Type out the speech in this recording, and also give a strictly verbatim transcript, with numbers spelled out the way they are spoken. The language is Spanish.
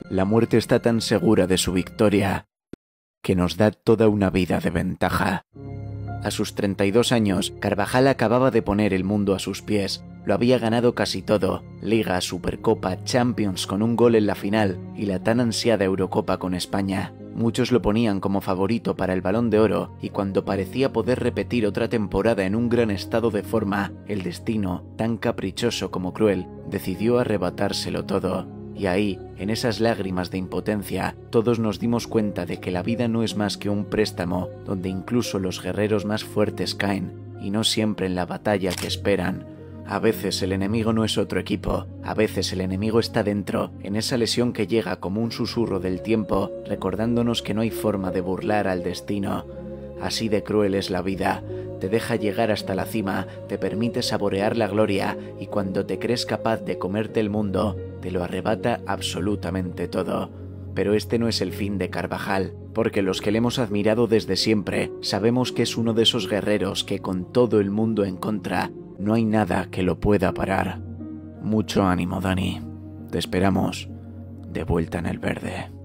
La muerte está tan segura de su victoria que nos da toda una vida de ventaja. A sus treinta y dos años, Carvajal acababa de poner el mundo a sus pies. Lo había ganado casi todo: Liga, Supercopa, Champions con un gol en la final y la tan ansiada Eurocopa con España. Muchos lo ponían como favorito para el Balón de Oro, y cuando parecía poder repetir otra temporada en un gran estado de forma, el destino, tan caprichoso como cruel, decidió arrebatárselo todo. Y ahí, en esas lágrimas de impotencia, todos nos dimos cuenta de que la vida no es más que un préstamo, donde incluso los guerreros más fuertes caen, y no siempre en la batalla que esperan. A veces el enemigo no es otro equipo, a veces el enemigo está dentro, en esa lesión que llega como un susurro del tiempo, recordándonos que no hay forma de burlar al destino. Así de cruel es la vida. Te deja llegar hasta la cima, te permite saborear la gloria, y cuando te crees capaz de comerte el mundo, te lo arrebata absolutamente todo. Pero este no es el fin de Carvajal, porque los que le hemos admirado desde siempre sabemos que es uno de esos guerreros que, con todo el mundo en contra, no hay nada que lo pueda parar. Mucho ánimo, Dani. Te esperamos de vuelta en el verde.